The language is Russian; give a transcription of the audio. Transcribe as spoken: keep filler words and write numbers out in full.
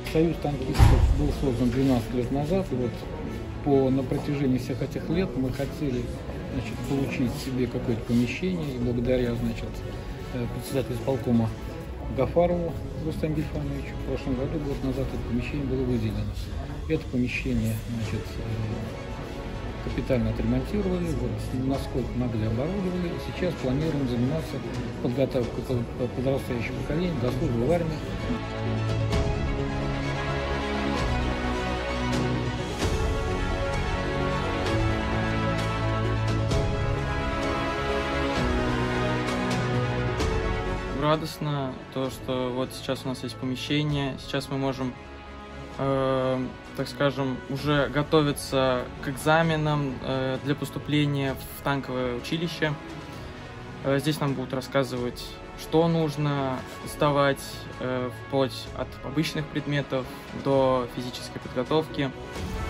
Союз танкистов был создан двенадцать лет назад, и вот по, на протяжении всех этих лет мы хотели, значит, получить себе какое-то помещение, и благодаря, значит, председателю исполкома Гафарову Рустаму Гильфановичу в прошлом году, год назад, это помещение было выделено. Это помещение, значит, капитально отремонтировали, вот, насколько могли оборудовали. Сейчас планируем заниматься подготовкой подрастающего поколения до службы в армии. Радостно то, что вот сейчас у нас есть помещение, сейчас мы можем, э, так скажем, уже готовиться к экзаменам э, для поступления в танковое училище. Э, здесь нам будут рассказывать, что нужно сдавать, э, вплоть от обычных предметов до физической подготовки.